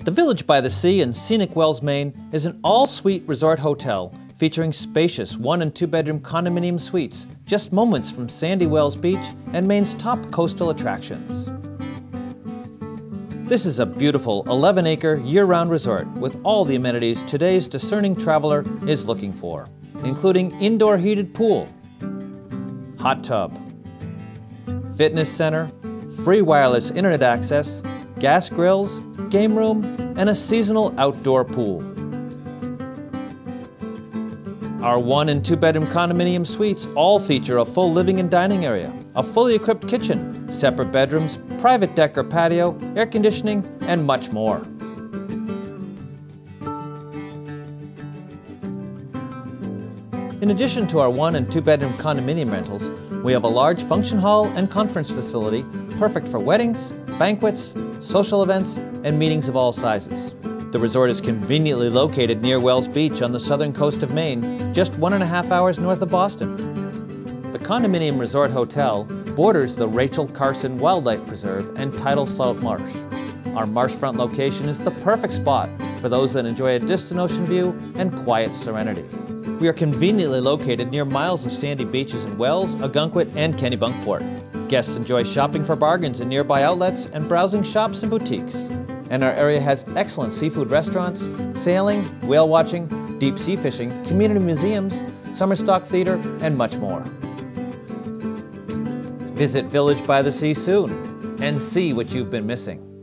The Village by the Sea in scenic Wells, Maine is an all-suite resort hotel featuring spacious 1- and 2-bedroom condominium suites just moments from sandy Wells Beach and Maine's top coastal attractions. This is a beautiful 11-acre year-round resort with all the amenities today's discerning traveler is looking for, including indoor heated pool, hot tub, fitness center, free wireless internet access, gas grills, game room, and a seasonal outdoor pool. Our 1- and 2-bedroom condominium suites all feature a full living and dining area, a fully equipped kitchen, separate bedrooms, private deck or patio, air conditioning, and much more. In addition to our 1- and 2-bedroom condominium rentals, we have a large function hall and conference facility perfect for weddings, banquets, social events, and meetings of all sizes. The resort is conveniently located near Wells Beach on the southern coast of Maine, just 1.5 hours north of Boston. The Condominium Resort Hotel borders the Rachel Carson Wildlife Preserve and tidal salt marsh. Our marshfront location is the perfect spot for those that enjoy a distant ocean view and quiet serenity. We are conveniently located near miles of sandy beaches in Wells, Ogunquit, and Kennebunkport. Guests enjoy shopping for bargains in nearby outlets and browsing shops and boutiques. And our area has excellent seafood restaurants, sailing, whale watching, deep sea fishing, community museums, summer stock theater, and much more. Visit Village by the Sea soon and see what you've been missing.